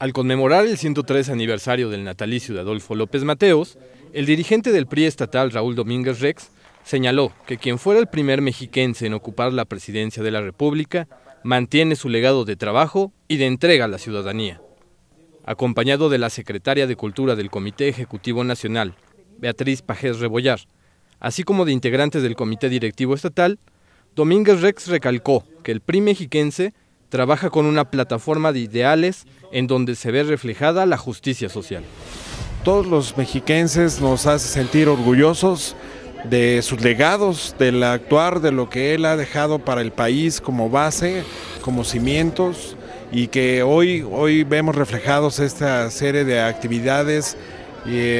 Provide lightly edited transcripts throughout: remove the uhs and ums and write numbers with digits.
Al conmemorar el 103 aniversario del natalicio de Adolfo López Mateos, el dirigente del PRI estatal Raúl Domínguez Rex señaló que quien fuera el primer mexiquense en ocupar la presidencia de la República mantiene su legado de trabajo y de entrega a la ciudadanía. Acompañado de la secretaria de Cultura del Comité Ejecutivo Nacional, Beatriz Pajés Rebollar, así como de integrantes del Comité Directivo Estatal, Domínguez Rex recalcó que el PRI mexiquense trabaja con una plataforma de ideales en donde se ve reflejada la justicia social. Todos los mexiquenses nos hace sentir orgullosos de sus legados, del actuar, de lo que él ha dejado para el país como base, como cimientos, y que hoy vemos reflejados esta serie de actividades y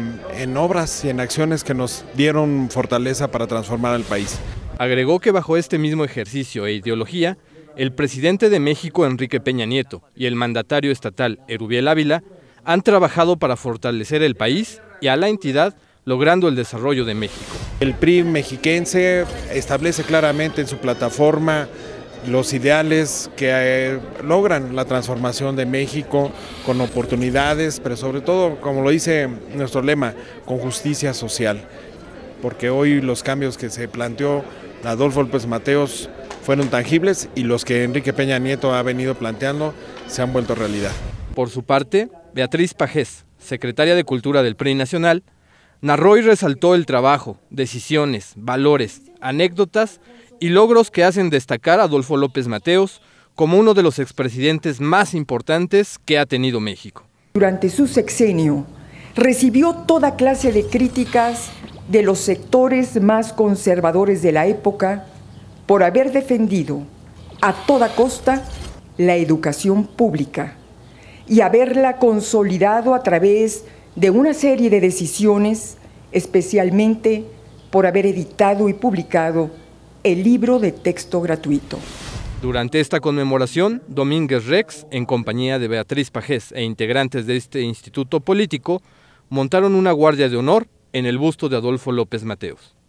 en obras y en acciones que nos dieron fortaleza para transformar al país. Agregó que bajo este mismo ejercicio e ideología, el presidente de México, Enrique Peña Nieto, y el mandatario estatal, Erubiel Ávila, han trabajado para fortalecer el país y a la entidad, logrando el desarrollo de México. El PRI mexiquense establece claramente en su plataforma los ideales que logran la transformación de México con oportunidades, pero sobre todo, como lo dice nuestro lema, con justicia social. Porque hoy los cambios que se planteó Adolfo López Mateos fueron tangibles y los que Enrique Peña Nieto ha venido planteando se han vuelto realidad. Por su parte, Beatriz Pajés, secretaria de Cultura del PRI Nacional, narró y resaltó el trabajo, decisiones, valores, anécdotas y logros que hacen destacar a Adolfo López Mateos como uno de los expresidentes más importantes que ha tenido México. Durante su sexenio, recibió toda clase de críticas de los sectores más conservadores de la época por haber defendido a toda costa la educación pública y haberla consolidado a través de una serie de decisiones, especialmente por haber editado y publicado el libro de texto gratuito. Durante esta conmemoración, Domínguez Rex, en compañía de Beatriz Pajés e integrantes de este instituto político, montaron una guardia de honor en el busto de Adolfo López Mateos.